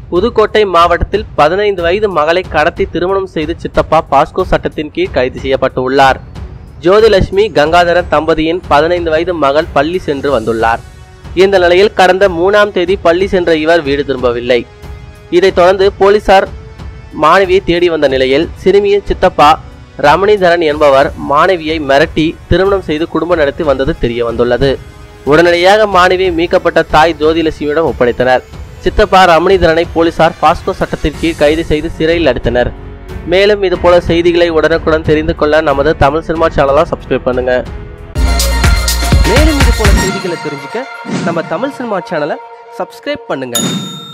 புதுக்கோட்டை மாவட்டத்தில் 15 வயது மகளை கடத்தி திருமணம் செய்து சித்தப்பா பாஸ்கோ சட்டத்தின் கீழ் கைது செய்யப்பட்டுள்ளார். ஜோதிலட்சுமி கங்காதரன் தம்பதியின் 15 வயது மகள் பள்ளி சென்று வந்துள்ளார். இந்த நிலையில் கடந்த 3ஆம் தேதி பள்ளி சென்ற இவர் வீடு திரும்பவில்லை. இதைத் தொடர்ந்து போலீசார் மாணவியை தேடி வந்த நிலையில் சிறுமியின் சித்தப்பா ரமணிதரன் என்பவர் மாணவியை மிரட்டி திருமணம் செய்து குடும்பம் நடத்தி வந்தது தெரிய வந்துள்ளது. உடனடியாக மாணவியை மீட்கப்பட்ட தாய் ஜோதிலட்சுமியிடம் ஒப்படைத்தனர். சித்தப்பா ரமணிதரனை போலீசார் பாஸ்கோ சட்டத்தின் கீழ் கைது செய்து சிறையில் அடைத்தனர். மேலும் இதுபோல செய்திகளை உடனுக்குடன் தெரிந்து கொள்ள நமது தமிழ் சினிமா சேனலை சப்ஸ்கிரைப் பண்ணுங்க. மேலும் இதுபோல செய்திகளை தெரிஞ்சுக்க நம்ம தமிழ் சினிமா சேனலை சப்ஸ்கிரைப் பண்ணுங்க.